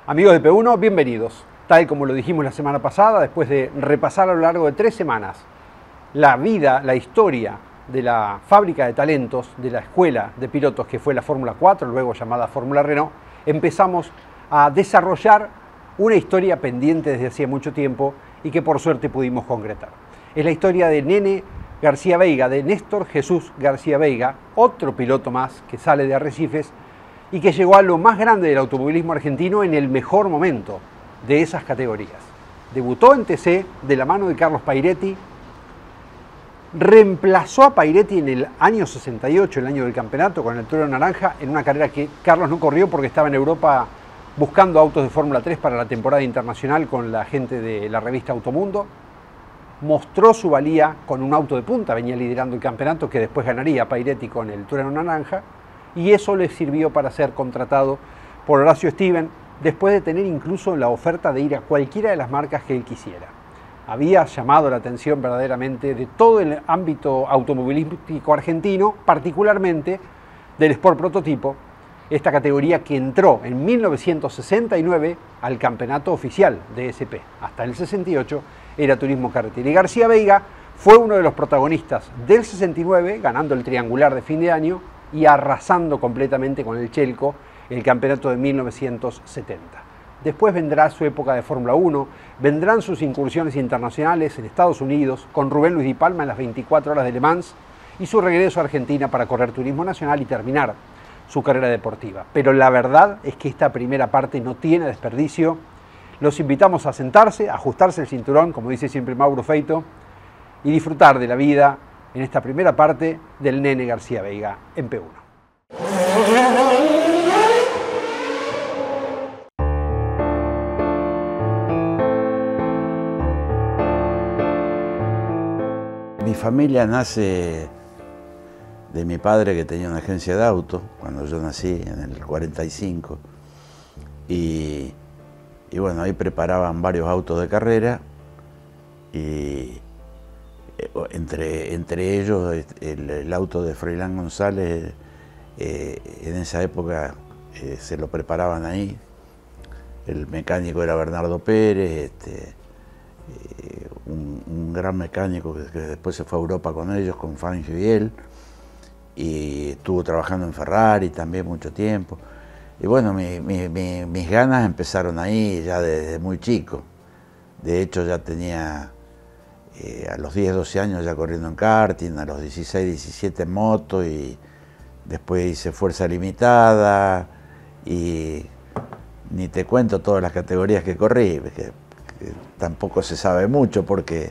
Amigos de P1, bienvenidos. Tal como lo dijimos la semana pasada, después de repasar a lo largo de 3 semanas la vida, la historia de la fábrica de talentos, de la escuela de pilotos que fue la Fórmula 4, luego llamada Fórmula Renault, empezamos a desarrollar una historia pendiente desde hacía mucho tiempo y que por suerte pudimos concretar. Es la historia de Nene García Veiga, de Néstor Jesús García Veiga, otro piloto más que sale de Arrecifes y que llegó a lo más grande del automovilismo argentino en el mejor momento de esas categorías. Debutó en TC de la mano de Carlos Pairetti, reemplazó a Pairetti en el año 68, el año del campeonato, con el Toro Naranja, en una carrera que Carlos no corrió porque estaba en Europa buscando autos de Fórmula 3 para la temporada internacional con la gente de la revista Automundo. Mostró su valía con un auto de punta, venía liderando el campeonato que después ganaría Pairetti con el Toro Naranja, y eso le sirvió para ser contratado por Horacio Steven, después de tener incluso la oferta de ir a cualquiera de las marcas que él quisiera. Había llamado la atención verdaderamente de todo el ámbito automovilístico argentino, particularmente del Sport Prototipo, esta categoría que entró en 1969 al campeonato oficial de SP. Hasta el 68 era turismo carretera. Y García Veiga fue uno de los protagonistas del 69, ganando el triangular de fin de año y arrasando completamente con el Chelco el campeonato de 1970. Después vendrá su época de Fórmula 1, vendrán sus incursiones internacionales en Estados Unidos, con Rubén Luis Di Palma en las 24 horas de Le Mans, y su regreso a Argentina para correr turismo nacional y terminar su carrera deportiva. Pero la verdad es que esta primera parte no tiene desperdicio. Los invitamos a sentarse, a ajustarse el cinturón, como dice siempre Mauro Feito, y disfrutar de la vida en esta primera parte del Nene García Veiga en P1. Mi familia nace de mi padre, que tenía una agencia de autos cuando yo nací en el 45, y bueno, ahí preparaban varios autos de carrera, y entre ellos el auto de Froilán González, en esa época se lo preparaban ahí. El mecánico era Bernardo Pérez, un gran mecánico que después se fue a Europa con ellos, con Fangio y él, y estuvo trabajando en Ferrari también mucho tiempo. Y bueno, mis ganas empezaron ahí ya desde muy chico. De hecho ya tenía a los 10, 12 años ya corriendo en karting, a los 16, 17 en moto, y después hice fuerza limitada, y ni te cuento todas las categorías que corrí, que tampoco se sabe mucho porque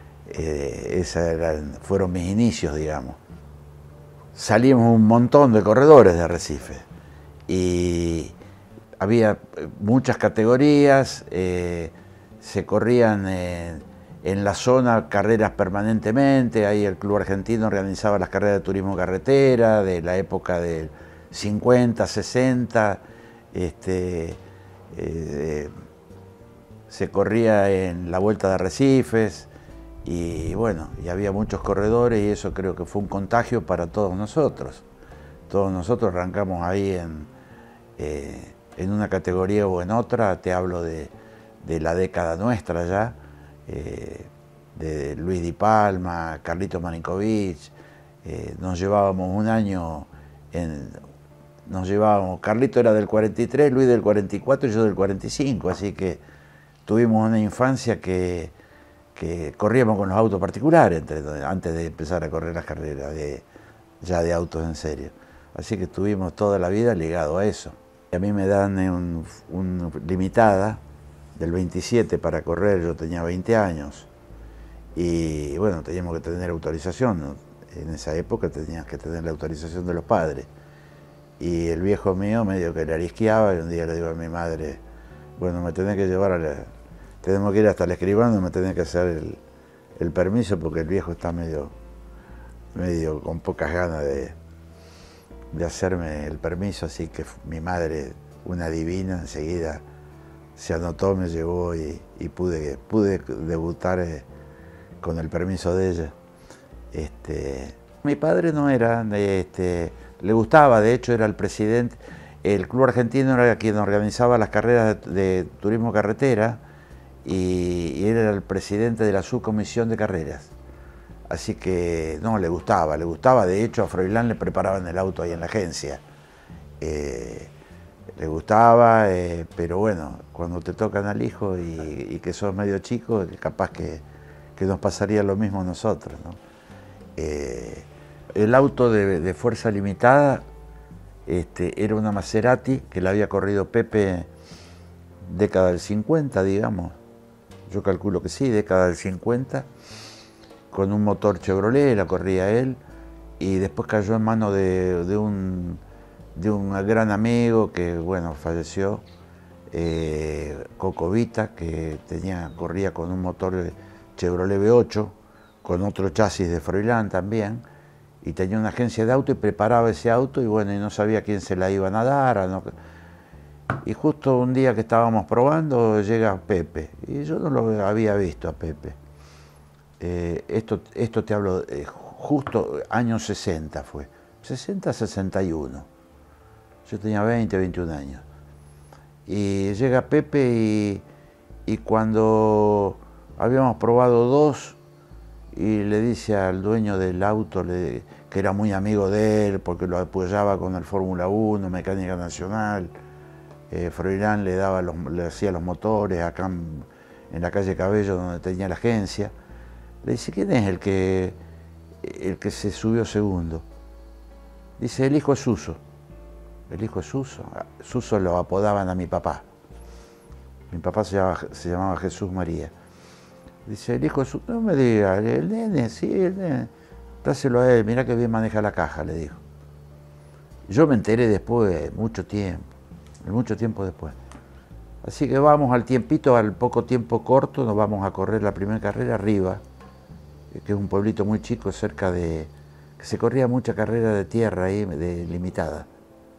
fueron mis inicios, digamos. Salimos un montón de corredores de Arrecife y había muchas categorías, se corrían en la zona carreras permanentemente. Ahí el Club Argentino organizaba las carreras de turismo carretera de la época del 50, 60, se corría en la Vuelta de Arrecifes, y bueno, y había muchos corredores, y eso creo que fue un contagio para todos nosotros. Todos nosotros arrancamos ahí en una categoría o en otra. Te hablo de la década nuestra ya, de Luis Di Palma, Carlito Marinkovic. Nos llevábamos un año, Carlito era del 43, Luis del 44 y yo del 45, así que tuvimos una infancia que corríamos con los autos particulares antes de empezar a correr las carreras ya de autos en serio. Así que estuvimos toda la vida ligados a eso. A mí me dan una limitada del 27 para correr, yo tenía 20 años, y bueno, teníamos que tener autorización, ¿no? En esa época tenías que tener la autorización de los padres. Y el viejo mío medio que le arisqueaba, y un día le digo a mi madre, bueno, me tenés que llevar tenemos que ir hasta el escribano, me tenés que hacer el permiso, porque el viejo está medio con pocas ganas de hacerme el permiso. Así que mi madre, una divina, enseguida se anotó, me llevó, y pude debutar con el permiso de ella. Mi padre no era, le gustaba, de hecho era el presidente, el club argentino era quien organizaba las carreras de turismo carretera y él era el presidente de la subcomisión de carreras. Así que no, le gustaba, de hecho a Froilán le preparaban el auto ahí en la agencia. Le gustaba, pero bueno, cuando te tocan al hijo y que sos medio chico, capaz que nos pasaría lo mismo a nosotros, ¿no? El auto de fuerza limitada era una Maserati que la había corrido Pepe década del 50, digamos. Yo calculo que sí, década del 50, con un motor Chevrolet, la corría él, y después cayó en manos de un gran amigo que, bueno, falleció, Coco Vita, que corría con un motor Chevrolet V8, con otro chasis de Froilán también, y tenía una agencia de auto y preparaba ese auto, y bueno, y no sabía a quién se la iban a dar. Y justo un día que estábamos probando, llega Pepe, y yo no lo había visto a Pepe. Esto te hablo, justo años 60 fue, 60, 61. Yo tenía 20, 21 años. Y llega Pepe y cuando habíamos probado dos, y le dice al dueño del auto, que era muy amigo de él, porque lo apoyaba con el Fórmula 1, Mecánica Nacional, Froilán le hacía los motores acá en la calle Cabello, donde tenía la agencia. Le dice, ¿quién es el que se subió segundo? Dice, el hijo es Suso. El hijo es Suso. Suso lo apodaban a mi papá. Mi papá se llamaba Jesús María. Dice, el hijo es Suso. No me diga, el nene, sí, el nene. Dáselo a él, mirá que bien maneja la caja, le dijo. Yo me enteré después, mucho tiempo después. Así que vamos al tiempito, al poco tiempo corto, nos vamos a correr la primera carrera arriba, que es un pueblito muy chico cerca que se corría mucha carrera de tierra ahí, de limitada.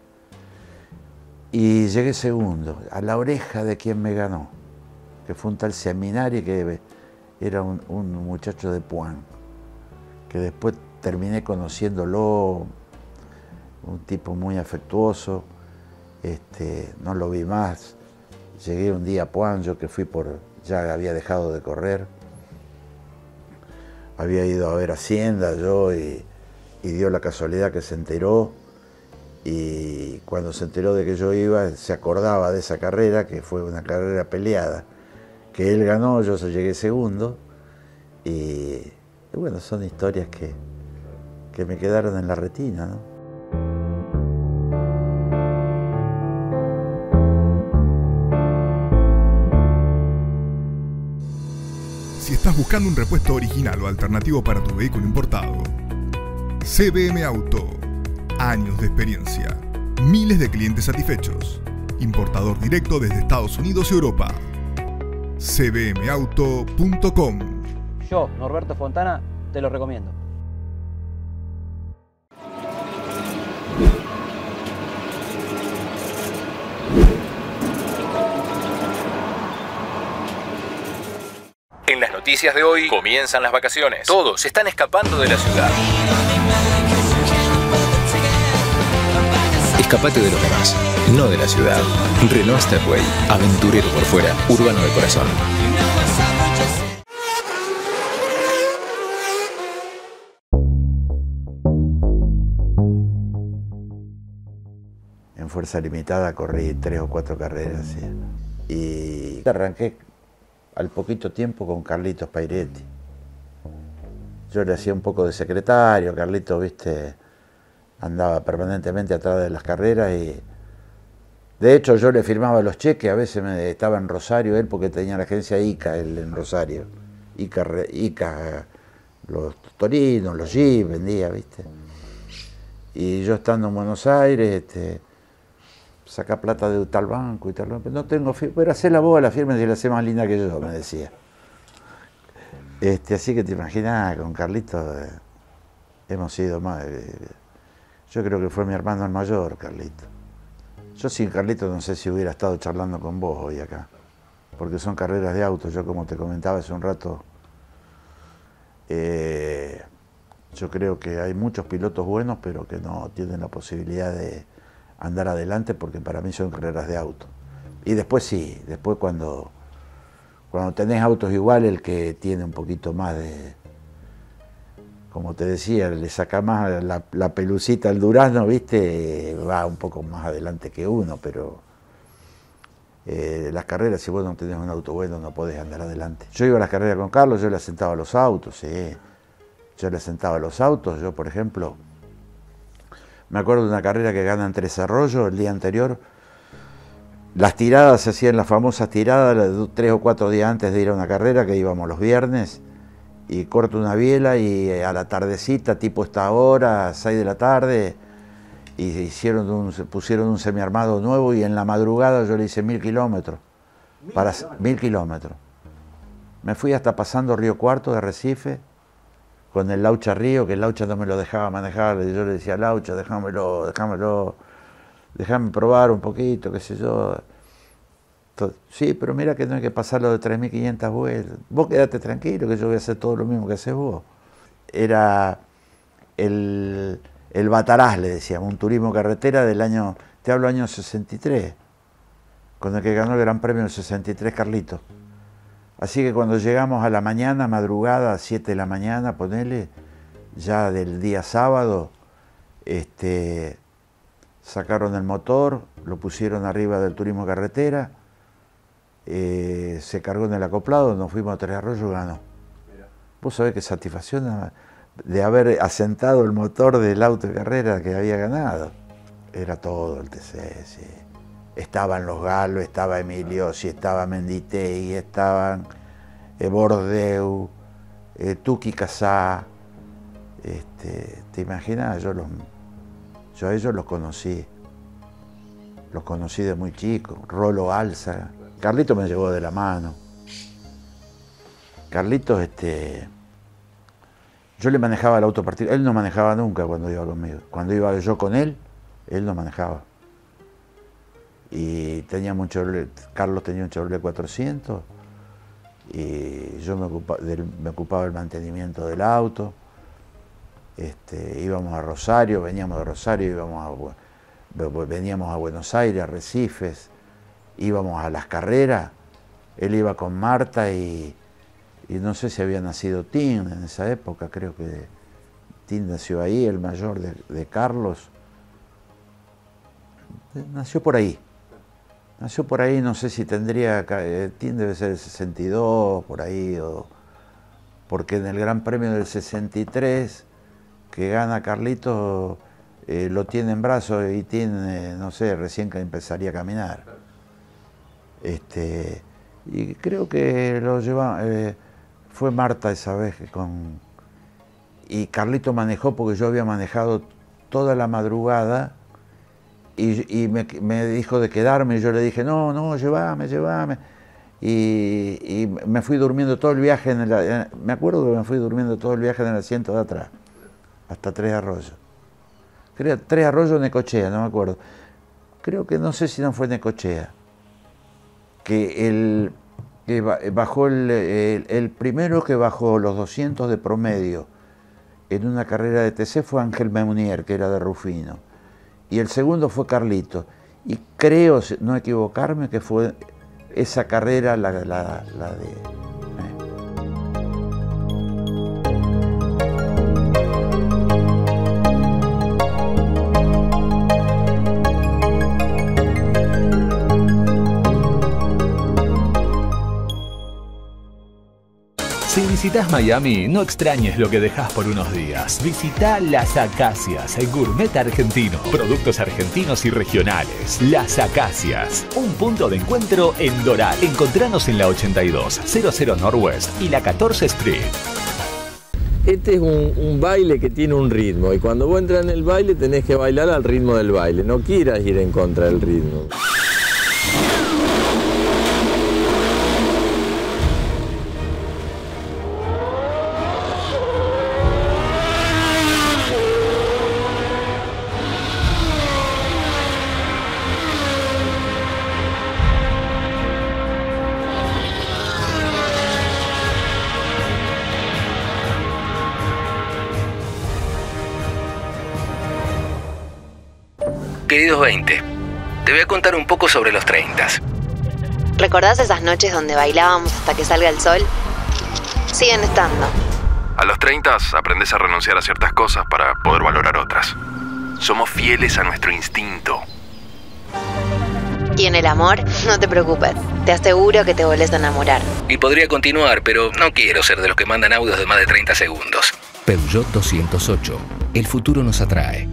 Y llegué segundo, a la oreja de quien me ganó, que fue un tal Seminari, que era un muchacho de Puan, que después terminé conociéndolo, un tipo muy afectuoso, no lo vi más. Llegué un día a Puan, yo que ya había dejado de correr, había ido a ver Hacienda yo y dio la casualidad que se enteró, y cuando se enteró de que yo iba, se acordaba de esa carrera, que fue una carrera peleada, que él ganó, yo llegué segundo, y bueno, son historias que me quedaron en la retina, ¿no? Si estás buscando un repuesto original o alternativo para tu vehículo importado, CBM Auto. Años de experiencia, miles de clientes satisfechos. Importador directo desde Estados Unidos y Europa. cbmauto.com. Yo, Norberto Fontana, te lo recomiendo. En las noticias de hoy comienzan las vacaciones. Todos están escapando de la ciudad. Escapate de los demás, no de la ciudad. Renault Stepway, aventurero por fuera, urbano de corazón. En fuerza limitada corrí 3 o 4 carreras, ¿sí? Y arranqué al poquito tiempo con Carlitos Pairetti. Yo le hacía un poco de secretario, Carlitos, viste, andaba permanentemente atrás de las carreras y de hecho yo le firmaba los cheques, a veces estaba en Rosario él porque tenía la agencia ICA, él en Rosario. ICA, los torinos, los jeeps vendía, viste. Y yo estando en Buenos Aires, saca plata de tal banco y tal banco, no tengo firma, pero hacé la bola, la firma y la hace más linda que yo, me decía. Así que te imaginas, con Carlitos hemos sido más. Yo creo que fue mi hermano el mayor, Carlito. Yo sin Carlito no sé si hubiera estado charlando con vos hoy acá, porque son carreras de autos. Yo, como te comentaba hace un rato, yo creo que hay muchos pilotos buenos, pero que no tienen la posibilidad de andar adelante, porque para mí son carreras de auto. Y después sí, después cuando tenés autos igual, el que tiene un poquito más de, como te decía, le saca más la pelucita al durazno, ¿viste? Va un poco más adelante que uno, pero las carreras, si vos no tenés un auto bueno, no podés andar adelante. Yo iba a las carreras con Carlos, yo le asentaba a los autos, sí. Yo le asentaba a los autos. Yo, por ejemplo, me acuerdo de una carrera que gana en Tres Arroyos el día anterior. Las tiradas se hacían, las famosas tiradas, 3 o 4 días antes de ir a una carrera, que íbamos los viernes, y corto una biela y a la tardecita, tipo esta hora, 6 de la tarde, y pusieron un semiarmado nuevo, y en la madrugada yo le hice 1000 kilómetros. 1000 kilómetros. Me fui hasta pasando Río Cuarto de Recife, con el Laucha Río, que el Laucha no me lo dejaba manejar, y yo le decía, Laucha, déjame probar un poquito, qué sé yo. Sí, pero mira que no hay que pasarlo de 3500 vueltas. Vos quedate tranquilo, que yo voy a hacer todo lo mismo que haces vos. Era el Bataraz, le decíamos, un turismo carretera del año, te hablo año 63, con el que ganó el Gran Premio del 63 Carlitos. Así que cuando llegamos a la mañana, madrugada, a 7 de la mañana, ponele, ya del día sábado, sacaron el motor, lo pusieron arriba del turismo carretera, se cargó en el acoplado, nos fuimos a Tres Arroyos, ganó. Vos sabés qué satisfacción de haber asentado el motor del auto de carrera que había ganado. Era todo el TC, sí. Estaban los Galos, estaba Emiliosi, estaba Menditegui, estaban Bordeu, Tuki Casá. ¿Te imaginas? Yo a ellos los conocí de muy chico. Rolo Alza. Carlito me llevó de la mano. Carlitos, yo le manejaba el auto particular. Él no manejaba nunca cuando iba conmigo. Cuando iba yo con él no manejaba. Y Carlos tenía un Chevrolet 400 y yo me ocupaba del mantenimiento del auto. Íbamos a Rosario, veníamos de Rosario, veníamos a Buenos Aires, a Recifes, íbamos a las carreras. Él iba con Marta y no sé si había nacido Tim en esa época, creo que Tim nació ahí, el mayor de Carlos. Nació por ahí, no sé si tendría, Tim debe ser el 62, por ahí, porque en el Gran Premio del 63, que gana Carlitos, lo tiene en brazos y tiene, no sé, recién que empezaría a caminar. Y creo que lo lleva, fue Marta esa vez y Carlitos manejó, porque yo había manejado toda la madrugada y me dijo de quedarme, y yo le dije, no, llévame. Y me fui durmiendo todo el viaje, me acuerdo que me fui durmiendo todo el viaje en el asiento de atrás, hasta Tres Arroyos. Creo Tres Arroyos, Necochea, no me acuerdo. Creo que no sé si no fue Necochea. Que bajó el primero que bajó los 200 de promedio en una carrera de TC fue Ángel Meunier, que era de Rufino. Y el segundo fue Carlito. Y creo, no equivocarme, que fue esa carrera la de... Si visitas Miami, no extrañes lo que dejas por unos días. Visita Las Acacias, el gourmet argentino. Productos argentinos y regionales. Las Acacias, un punto de encuentro en Doral. Encontranos en la 8200 Northwest y la 14 Street. Este es un baile que tiene un ritmo, y cuando vos entras en el baile tenés que bailar al ritmo del baile. No quieras ir en contra del ritmo. Queridos 20, te voy a contar un poco sobre los 30. ¿Recordás esas noches donde bailábamos hasta que salga el sol? Siguen estando. A los 30 aprendes a renunciar a ciertas cosas para poder valorar otras. Somos fieles a nuestro instinto. Y en el amor, no te preocupes. Te aseguro que te volvés a enamorar. Y podría continuar, pero no quiero ser de los que mandan audios de más de 30 segundos. Peugeot 208. El futuro nos atrae.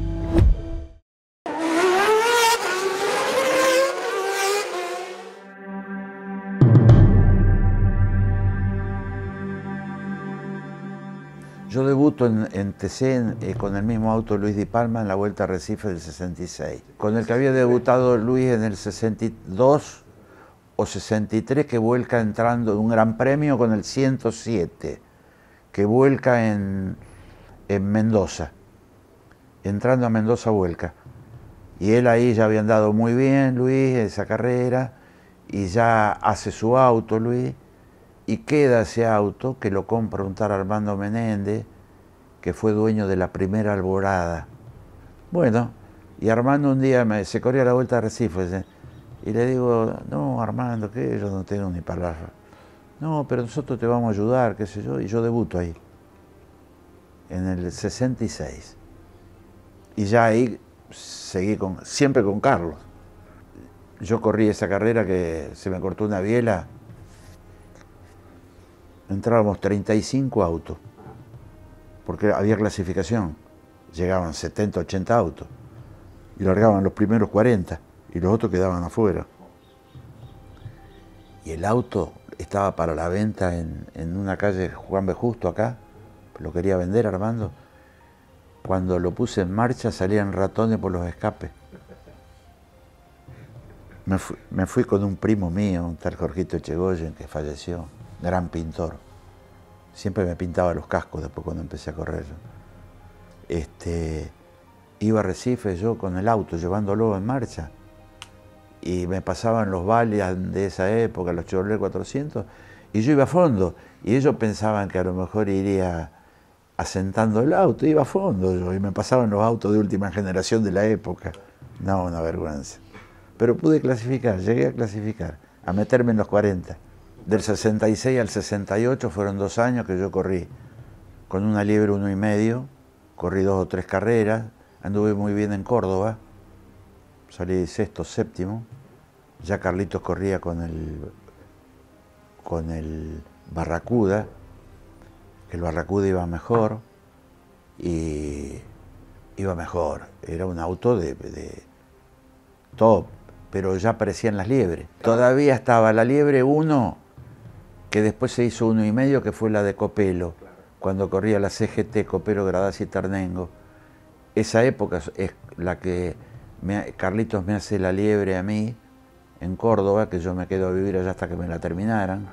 Yo debuto en TC con el mismo auto Luis Di Palma en la Vuelta a Recife del 66, con el que había debutado Luis en el 62 o 63, que vuelca entrando en un gran premio con el 107, que vuelca en Mendoza, entrando a Mendoza vuelca. Y él ahí ya había andado muy bien, Luis, esa carrera, y ya hace su auto, Luis, y queda ese auto que lo compra un tal Armando Menéndez, que fue dueño de la primera Alborada. Bueno, y Armando un día se corría la Vuelta a Recife, y le digo, no, Armando, que yo no tengo ni palabra. No, pero nosotros te vamos a ayudar, qué sé yo, y yo debuto ahí, en el 66. Y ya ahí seguí siempre con Carlos. Yo corrí esa carrera que se me cortó una biela. Entrábamos 35 autos, porque había clasificación. Llegaban 70, 80 autos, y largaban los primeros 40, y los otros quedaban afuera. Y el auto estaba para la venta en una calle Juan B. Justo acá, lo quería vender Armando. Cuando lo puse en marcha salían ratones por los escapes. Me fui con un primo mío, un tal Jorgito Echegoyen, que falleció, gran pintor. Siempre me pintaba los cascos después cuando empecé a correr. Iba a Recife yo con el auto, llevándolo en marcha. Y me pasaban los Valias de esa época, los Chevrolet 400, y yo iba a fondo. Y ellos pensaban que a lo mejor iría asentando el auto, iba a fondo yo, y me pasaban los autos de última generación de la época. No, una vergüenza. Pero pude clasificar, llegué a clasificar, a meterme en los 40. Del 66 al 68 fueron 2 años que yo corrí con una liebre 1,5, corrí 2 o 3 carreras, anduve muy bien en Córdoba, salí sexto, séptimo. Ya Carlitos corría con el Barracuda, que el Barracuda iba mejor, y iba mejor. Era un auto de top, pero ya aparecían las liebres. Todavía estaba la liebre 1, que después se hizo 1,5, que fue la de Copelo, cuando corría la CGT, Copelo, Gradacci y Ternengo. Esa época es la que Carlitos me hace la liebre a mí, en Córdoba, que yo me quedo a vivir allá hasta que me la terminaran.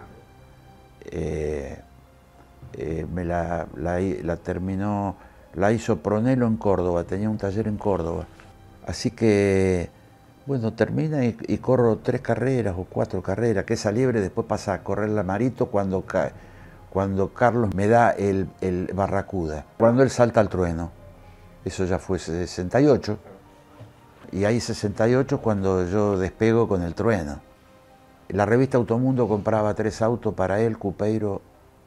La hizo Pronelo en Córdoba, tenía un taller en Córdoba. Así que, bueno, termina y corro 3 carreras o 4 carreras, que esa liebre después pasa a correr la Marito cuando Carlos me da el Barracuda. Cuando él salta al trueno, eso ya fue 68. Y ahí 68 cuando yo despego con el trueno. La revista Automundo compraba 3 autos para él, Cupeiro,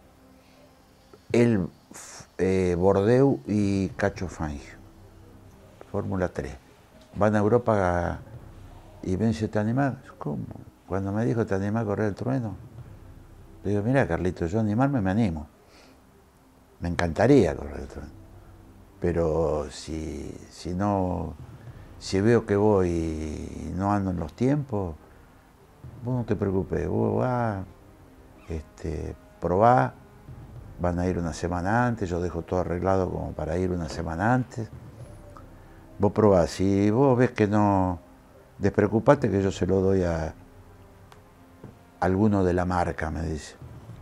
él, Bordeu y Cacho Fangio. Fórmula 3. Van a Europa y me dice, ¿te animás? ¿Cómo? Cuando me dijo, ¿te animás a correr el trueno? Le digo, mira, Carlito, yo animarme me animo. Me encantaría correr el trueno. Pero si veo que voy y no ando en los tiempos, vos no te preocupes, vos vas, probá, van a ir una semana antes, yo dejo todo arreglado como para ir una semana antes. Vos probás, si vos ves que no, despreocupate que yo se lo doy a alguno de la marca, me dice.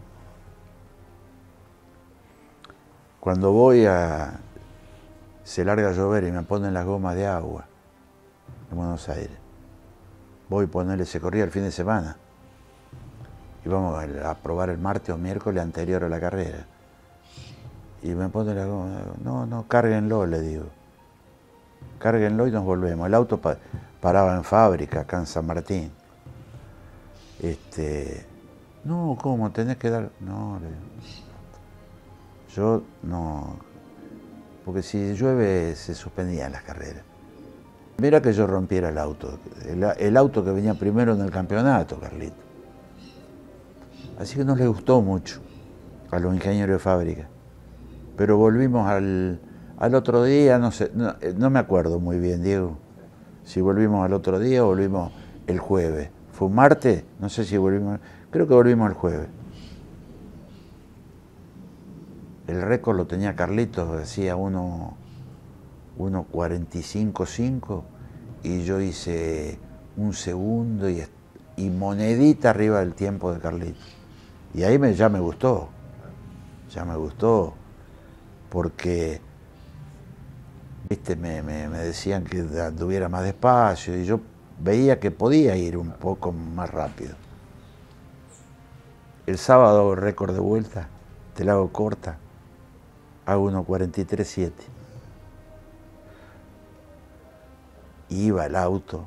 Cuando voy se larga a llover y me ponen las gomas de agua en Buenos Aires. Voy a ponerle, se corría el fin de semana. Y vamos a probar el martes o miércoles anterior a la carrera. Y me pone la goma, no, cárguenlo, le digo. cárguenlo y nos volvemos. El auto paraba en fábrica, acá en San Martín. No, ¿cómo? Tenés que dar... No, yo no... Porque si llueve se suspendían las carreras. Mira que yo rompiera el auto. El auto que venía primero en el campeonato, Carlito. Así que no les gustó mucho a los ingenieros de fábrica. Pero volvimos al otro día, no sé, no me acuerdo muy bien, Diego. Si volvimos al otro día o volvimos el jueves. ¿Fue un martes? No sé si volvimos... Creo que volvimos el jueves. El récord lo tenía Carlitos, decía 1:45.5 y yo hice 1 segundo y monedita arriba del tiempo de Carlitos. Y ahí ya me gustó porque, viste, me decían que anduviera más despacio y yo veía que podía ir un poco más rápido. El sábado hago récord de vuelta, te la hago corta, hago 1:43.7. Iba el auto,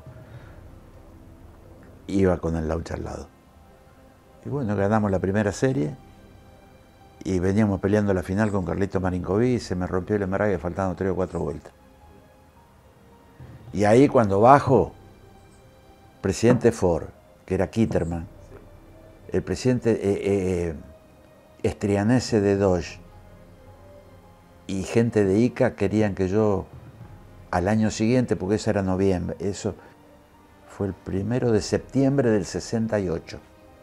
iba con el Laucha al lado. Y bueno, ganamos la primera serie y veníamos peleando la final con Carlito Marinkovic, se me rompió el embrague faltando 3 o 4 vueltas. Y ahí cuando bajo, presidente Ford, que era Kitterman, el presidente Estrianese de Dodge y gente de ICA querían que yo al año siguiente, porque eso era noviembre, eso fue el 1 de septiembre del 68.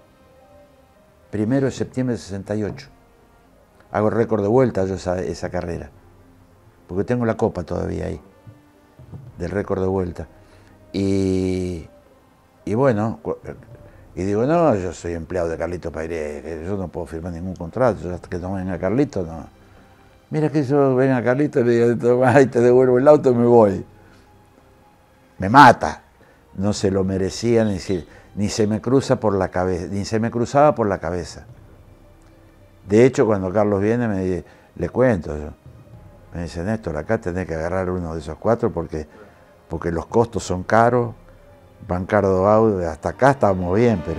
1 de septiembre del 68. Hago récord de vuelta yo esa carrera, porque tengo la copa todavía ahí, del récord de vuelta. Y bueno, y digo, no, yo soy empleado de Carlito Pairé, yo no puedo firmar ningún contrato, yo hasta que no venga Carlito, no. Mira que yo venga Carlito y le digo, ay, te devuelvo el auto y me voy. Me mata. No se lo merecía, ni se me cruza por la cabeza, ni se me cruzaba por la cabeza. De hecho, cuando Carlos viene, le cuento yo. Me dice, Néstor, acá tenés que agarrar uno de esos 4 porque los costos son caros, Bancardo Audio, hasta acá estábamos bien, pero...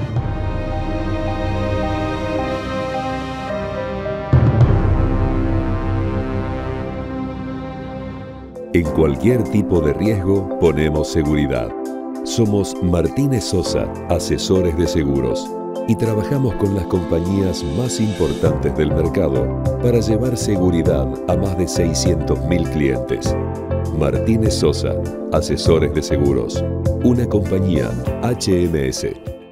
En cualquier tipo de riesgo ponemos seguridad. Somos Martínez Sosa, asesores de seguros, y trabajamos con las compañías más importantes del mercado para llevar seguridad a más de 600.000 clientes. Martínez Sosa, asesores de seguros, una compañía HMS.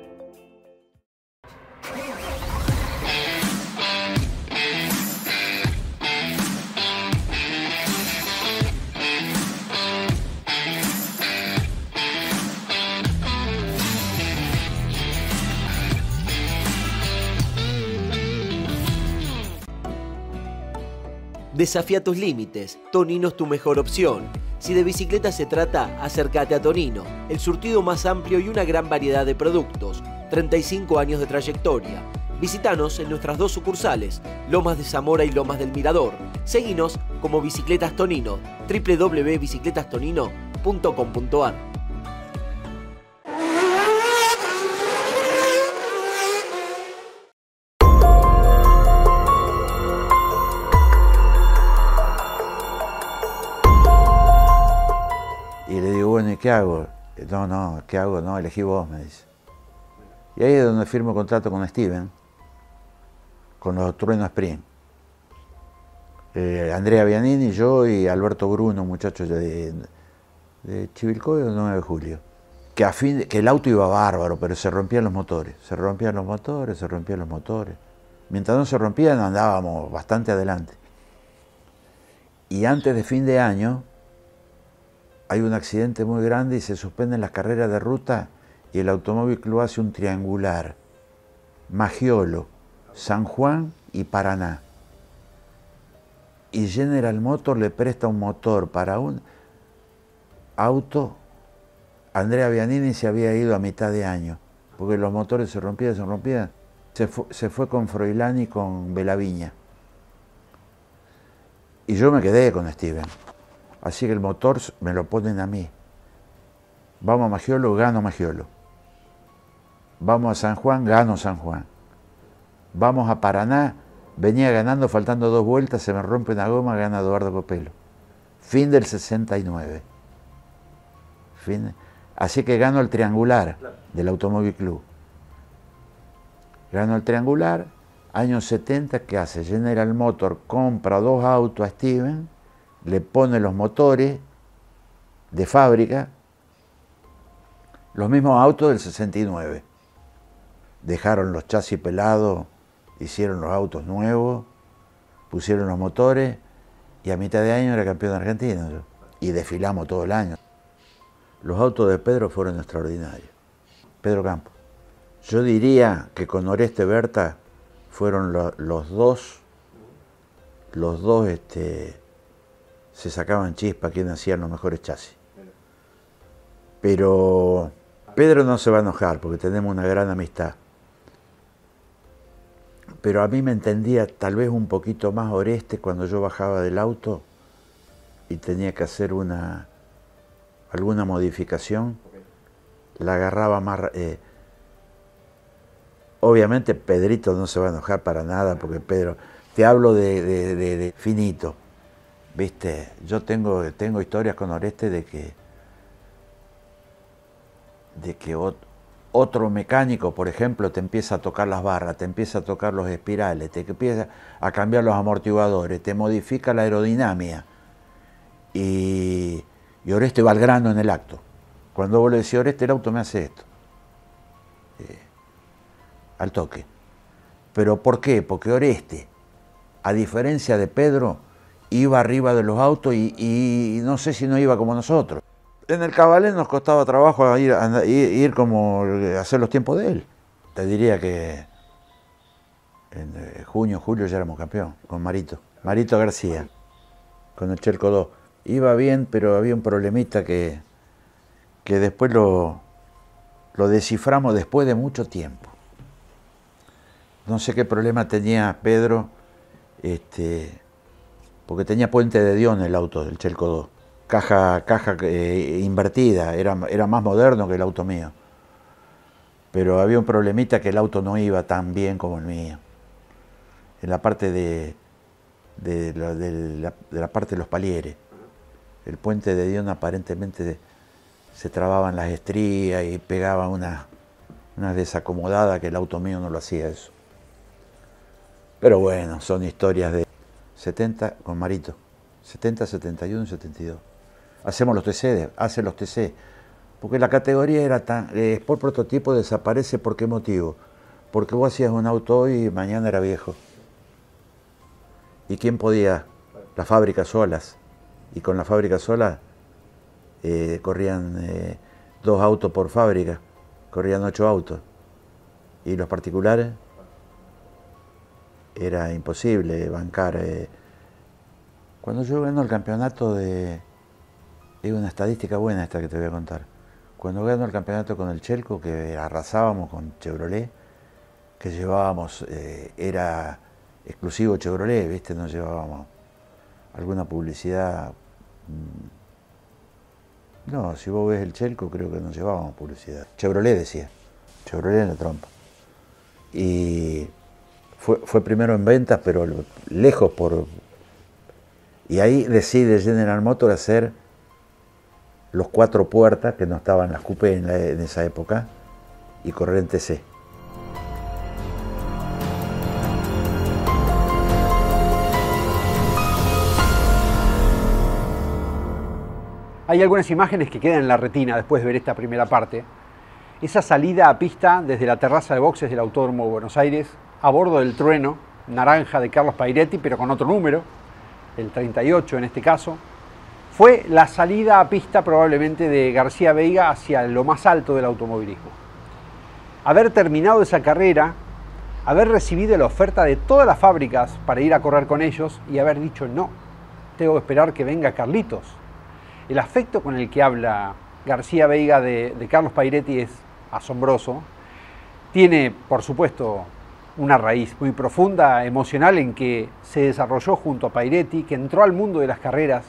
Desafía tus límites. Tonino es tu mejor opción. Si de bicicleta se trata, acércate a Tonino, el surtido más amplio y una gran variedad de productos. 35 años de trayectoria. Visítanos en nuestras 2 sucursales, Lomas de Zamora y Lomas del Mirador. Seguinos como Bicicletas Tonino, www.bicicletastonino.com.ar. Y le digo, bueno, ¿y qué hago? No, ¿qué hago? No, elegí vos, me dice. Y ahí es donde firmo contrato con Steven, con los Trueno Sprint. Andrea Bianini, yo y Alberto Bruno, muchachos de Chivilcoy o 9 de julio. Que el auto iba bárbaro, pero se rompían los motores. Se rompían los motores. Mientras no se rompían, andábamos bastante adelante. Y antes de fin de año, hay un accidente muy grande y se suspenden las carreras de ruta y el Automóvil Club hace un triangular. Magiolo, San Juan y Paraná. Y General Motors le presta un motor para un auto. Andrea Bianini se había ido a mitad de año, porque los motores se rompían. Se fue con Froilán y con Belaviña. Y yo me quedé con Steven. Así que el motor me lo ponen a mí. Vamos a Magiolo, gano Magiolo. Vamos a San Juan, gano San Juan. Vamos a Paraná, venía ganando, faltando 2 vueltas, se me rompe una goma, gana Eduardo Copelo. Fin del 69. Así que gano el triangular del Automóvil Club. Gano el triangular, años 70, ¿qué hace? General Motors compra 2 autos a Steven, le pone los motores de fábrica, los mismos autos del 69. Dejaron los chasis pelados, hicieron los autos nuevos, pusieron los motores y a mitad de año era campeón argentino yo. Y desfilamos todo el año. Los autos de Pedro fueron extraordinarios. Pedro Campos. Yo diría que con Oreste Berta fueron los dos se sacaban chispa quién hacían los mejores chasis. Pero Pedro no se va a enojar porque tenemos una gran amistad. Pero a mí me entendía tal vez un poquito más Oreste cuando yo bajaba del auto y tenía que hacer alguna modificación, la agarraba más... obviamente Pedrito no se va a enojar para nada porque Pedro... Te hablo de finito, ¿viste? Yo tengo historias con Oreste de que otro mecánico, por ejemplo, te empieza a tocar las barras, te empieza a tocar los espirales, te empieza a cambiar los amortiguadores, te modifica la aerodinámica. Y Oreste va al grano en el acto. Cuando vos le decís, Oreste, el auto me hace esto. Al toque. ¿Pero por qué? Porque Oreste, a diferencia de Pedro, iba arriba de los autos y no sé si no iba como nosotros. En el Cabalén nos costaba trabajo ir como hacer los tiempos de él. Te diría que en junio, julio ya éramos campeón, con Marito García, con el Chelco 2. Iba bien, pero había un problemita que después lo desciframos después de mucho tiempo. No sé qué problema tenía Pedro, porque tenía puente de Dion el auto del Chelco 2. Caja invertida, era más moderno que el auto mío. Pero había un problemita que el auto no iba tan bien como el mío. En la parte de la parte de los palieres. El puente de Dion aparentemente se trababan las estrías y pegaba una desacomodadas que el auto mío no lo hacía eso. Pero bueno, son historias de 70 con Marito. 70, 71 y 72. Hacemos los TC, hace los TC. Porque la categoría era tan... Sport Prototipo desaparece, ¿por qué motivo? Porque vos hacías un auto hoy y mañana era viejo. ¿Y quién podía? Las fábricas solas. Y con la fábrica sola corrían 2 autos por fábrica. Corrían 8 autos. Y los particulares era imposible bancar. Cuando yo gano el campeonato es una estadística buena esta que te voy a contar. Cuando gano el campeonato con el Chelco, que arrasábamos con Chevrolet, que llevábamos, era exclusivo Chevrolet, ¿viste? No llevábamos alguna publicidad. No, si vos ves el Chelco, creo que no llevábamos publicidad. Chevrolet decía, Chevrolet en la trompa. Y fue primero en ventas, pero lejos Y ahí decide General Motors hacer los 4 puertas, que no estaban las coupés en esa época, y correr en TC. Hay algunas imágenes que quedan en la retina después de ver esta primera parte. Esa salida a pista desde la terraza de boxes del Autódromo de Buenos Aires, a bordo del Trueno naranja de Carlos Pairetti, pero con otro número, el 38 en este caso. Fue la salida a pista probablemente de García Veiga hacia lo más alto del automovilismo. Haber terminado esa carrera, haber recibido la oferta de todas las fábricas para ir a correr con ellos y haber dicho no, tengo que esperar que venga Carlitos. El afecto con el que habla García Veiga de Carlos Pairetti es asombroso. Tiene, por supuesto, una raíz muy profunda, emocional, en que se desarrolló junto a Pairetti, que entró al mundo de las carreras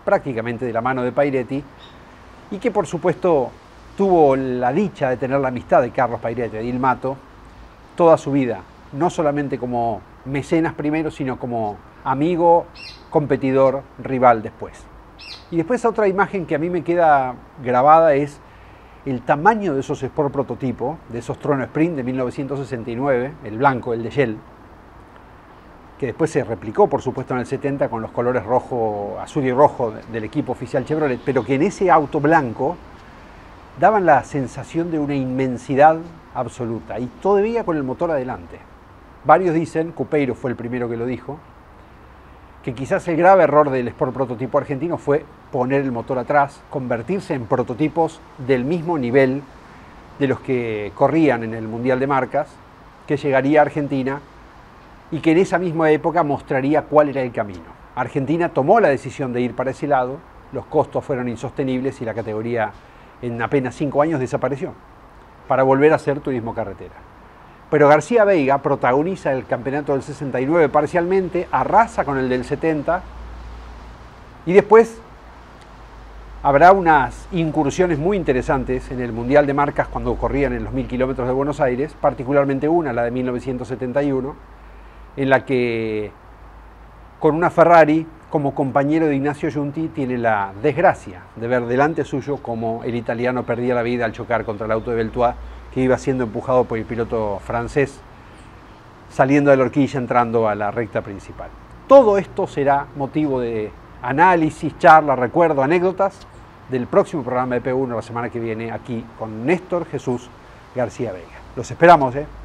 prácticamente de la mano de Pairetti, y que por supuesto tuvo la dicha de tener la amistad de Carlos Pairetti, de Il Mato, toda su vida, no solamente como mecenas primero, sino como amigo, competidor, rival después. Y después otra imagen que a mí me queda grabada es el tamaño de esos Sport prototipo, de esos Trono Sprint de 1969, el blanco, el de Shell, que después se replicó, por supuesto, en el 70 con los colores rojo, azul y rojo del equipo oficial Chevrolet, pero que en ese auto blanco daban la sensación de una inmensidad absoluta, y todavía con el motor adelante. Varios dicen, Cupeiro fue el primero que lo dijo, que quizás el grave error del Sport prototipo argentino fue poner el motor atrás, convertirse en prototipos del mismo nivel de los que corrían en el Mundial de Marcas, que llegaría a Argentina y que en esa misma época mostraría cuál era el camino. Argentina tomó la decisión de ir para ese lado, los costos fueron insostenibles y la categoría en apenas 5 años desapareció, para volver a hacer turismo carretera. Pero García Veiga protagoniza el campeonato del 69 parcialmente, arrasa con el del 70 y después habrá unas incursiones muy interesantes en el Mundial de Marcas cuando corrían en los 1000 kilómetros de Buenos Aires, particularmente una, la de 1971, en la que con una Ferrari como compañero de Ignacio Giunti tiene la desgracia de ver delante suyo como el italiano perdía la vida al chocar contra el auto de Beltois, que iba siendo empujado por el piloto francés, saliendo de la horquilla, entrando a la recta principal. Todo esto será motivo de análisis, charla, recuerdo, anécdotas del próximo programa de P1 la semana que viene, aquí con Néstor Jesús García Veiga. Los esperamos, ¿eh?